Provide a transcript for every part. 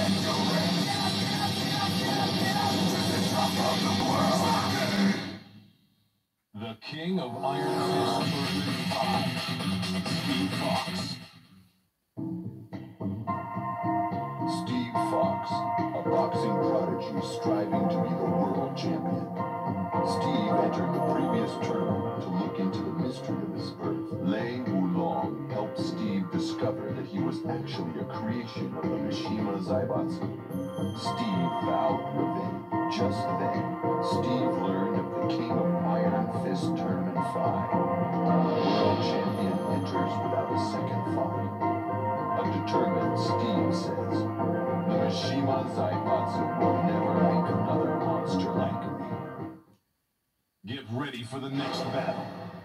The King of Iron Fist version 5, Steve Fox. Steve Fox, a boxing prodigy striving to be the world champion. Steve entered the previous tournament to look into the mystery of his birth. Lei Wulong helped Steve discover that he was actually a creation of the Mishima Zaibatsu. Steve vowed revenge. Just then, Steve learned of the King of Iron Fist Tournament 5. The world champion enters without a second thought. A determined Steve says, the Mishima Zaibatsu will never make another monster like me. Get ready for the next battle.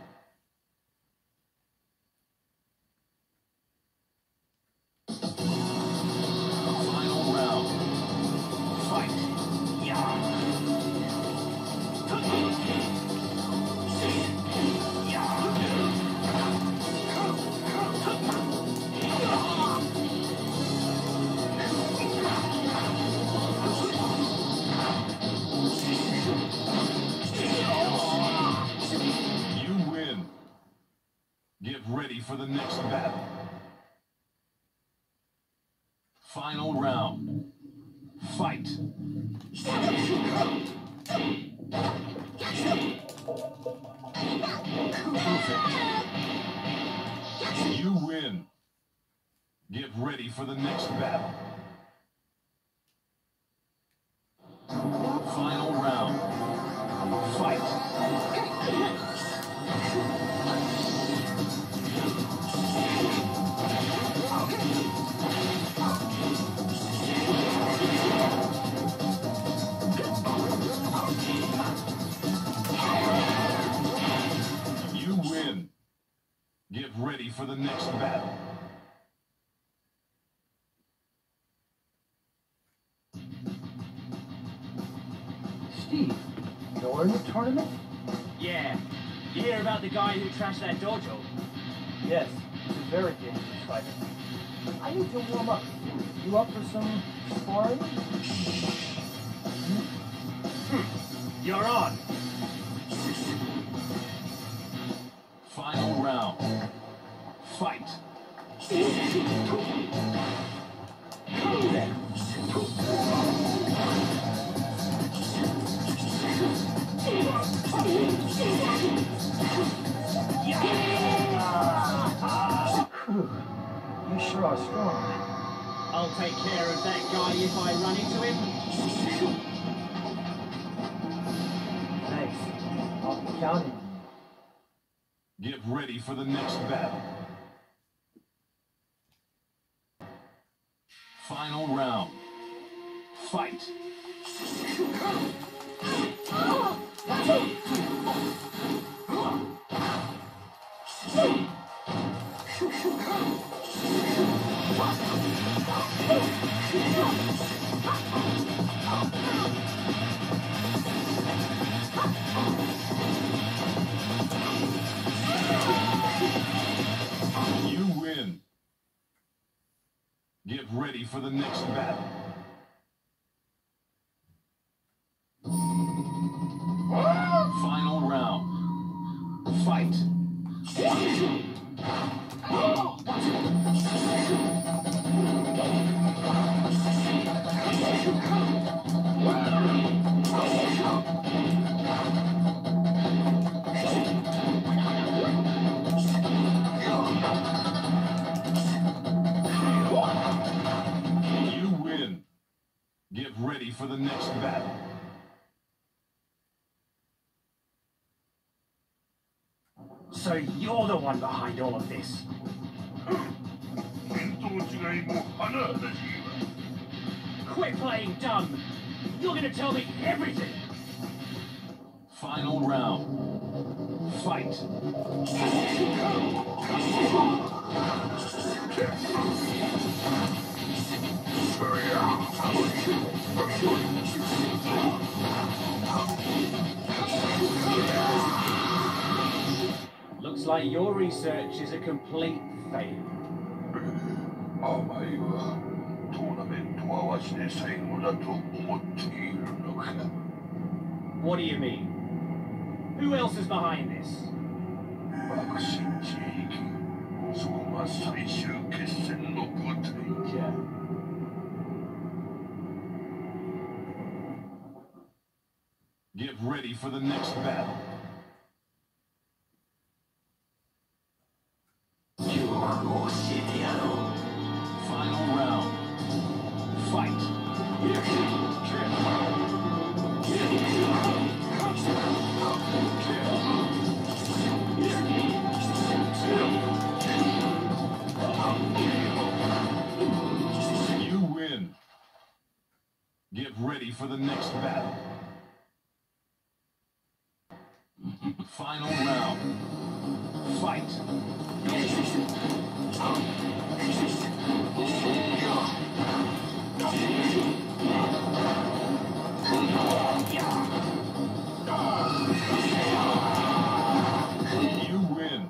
Final round. Fight. You win. Get ready for the next battle. Final round. Fight. You win. Get ready for the next battle. Final round. Fight. You win. Get ready for the next battle. Steve, you're in the tournament? Yeah. You hear about the guy who trashed that dojo? Yes, he's a very dangerous fighter. I need to warm up. You up for some sparring? You're on. Final round. Fight. You sure are strong. I'll take care of that guy if I run into him. Thanks. I'll be counting on you. Get ready for the next battle. Final round. Fight. You win. Get ready for the next battle. Final round. Fight. You win. Get ready for the next battle. So you're the one behind all of this. Quit playing dumb. You're gonna tell me everything. Final round. Fight. Looks like your research is a complete failure. 甘いわ。トーナメントはして最後だと思っているのか。 What do you mean? Who else is behind this? 爆心地域、そこが最終決戦の舞台じゃ。 Get ready for the next battle. Final round. Fight. You win. Get ready for the next battle. Final round. Fight. You win.